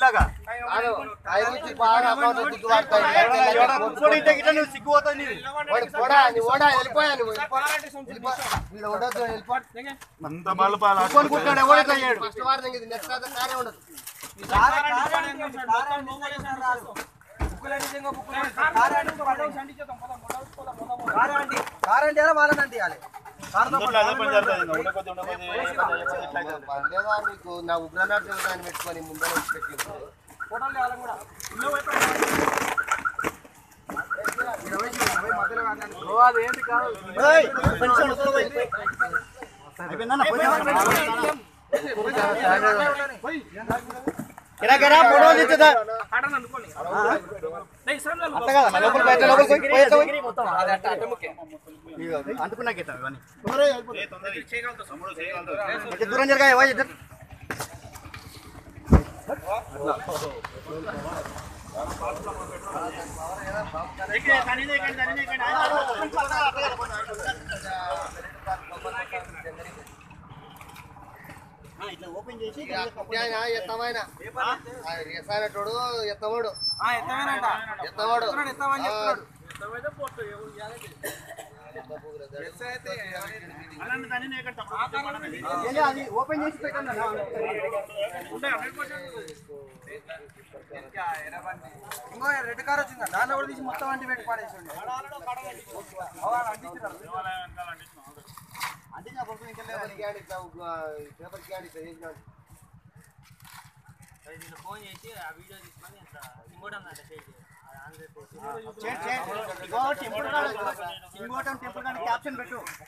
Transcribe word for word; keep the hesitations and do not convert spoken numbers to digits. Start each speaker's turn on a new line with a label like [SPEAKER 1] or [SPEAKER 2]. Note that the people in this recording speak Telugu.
[SPEAKER 1] నీలాగా సిగ్గుపోతుంది అంత బలపాలనుకుంటాడు ఎవడైతే నీకు నా ఉగ్రనాథ్ దాన్ని పెట్టుకొని ముందర పెట్టి అదేంటి కాదు అంటుకున్నా దూరం జరగా ఎత్తమైన ఎత్తమైనటోడు ఎత్తవాడు ఎత్తవాడు ఓపెన్ చేసి పెట్టండి ఇంకో రెడ్ కార్ వచ్చిందా దాన్ని కూడా తీసి మొత్తం అంటి పెట్టి పాడేసి పేపర్ క్యాడీ ఫోన్ చేసి ఆ వీడియో తీసుకొని టెంపుల్ టెంపుల్ క్యాప్షన్ పెట్టు